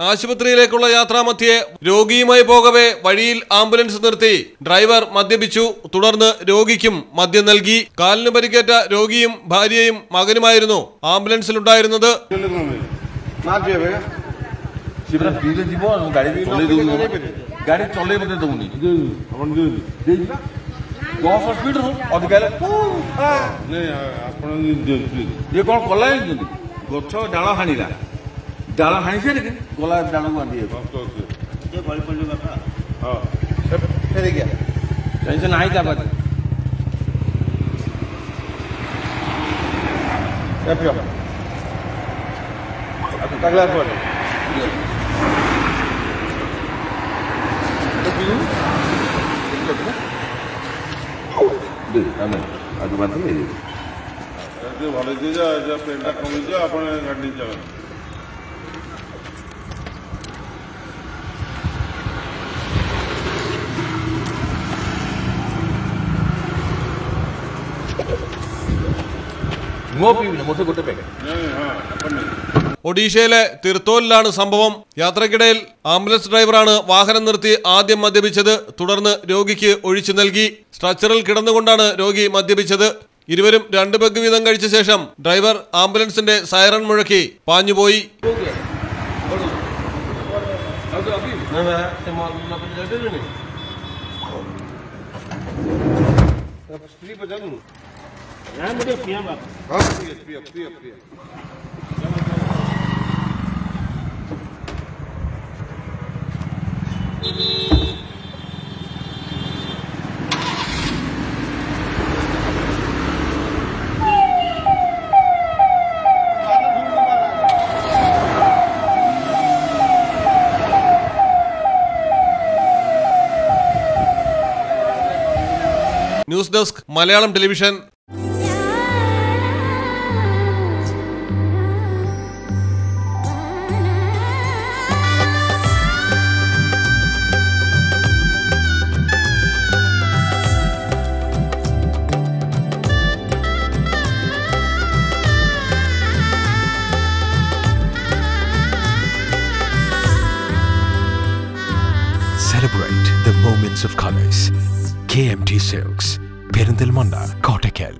ആശുപത്രിയിലേക്കുള്ള യാത്രാമധ്യേ രോഗിയുമായി പോകവേ വഴിയിൽ ആംബുലൻസ് നിർത്തി ഡ്രൈവർ മദ്യപിച്ചു. തുടർന്ന് രോഗിക്കും മദ്യം നൽകി. കാലിന് പരിക്കേറ്റ രോഗിയും ഭാര്യയും മകനുമായിരുന്നു ആംബുലൻസിലുണ്ടായിരുന്നത്. ଗଛ ଡାଳ ହାଣିଲା ଡାଳ ହାଣି ସାରିକି ଗଲା ଡାଳକୁ ବାନ୍ଧି ଟେନସନ୍ ନାହିଁ ତା ପାଖରେ ଆଗ ବାନ୍ଧି ଭଲ ପେଣ୍ଟଟା କମିଯିବ ଆପଣ ଗାଡ଼ି ଚଳାନ୍ତୁ। ഒഡീഷയിലെ തിർത്തോലിലാണ് സംഭവം. യാത്രക്കിടയിൽ ആംബുലൻസ് ഡ്രൈവറാണ് വാഹനം നിർത്തി ആദ്യം മദ്യപിച്ചത്. തുടർന്ന് രോഗിക്ക് ഒഴിച്ചു നൽകി. സ്ട്രക്ചറിൽ കിടന്നുകൊണ്ടാണ് രോഗി മദ്യപിച്ചത്. ഇരുവരും 2 പെഗ് വീതം കഴിച്ച ശേഷം ഡ്രൈവർ ആംബുലൻസിന്റെ സൈറൺ മുഴക്കി പാഞ്ഞുപോയി. News desk Malayalam television. Celebrate the moments of colors. KMT Silks, Perindalmanda, Kottakkal.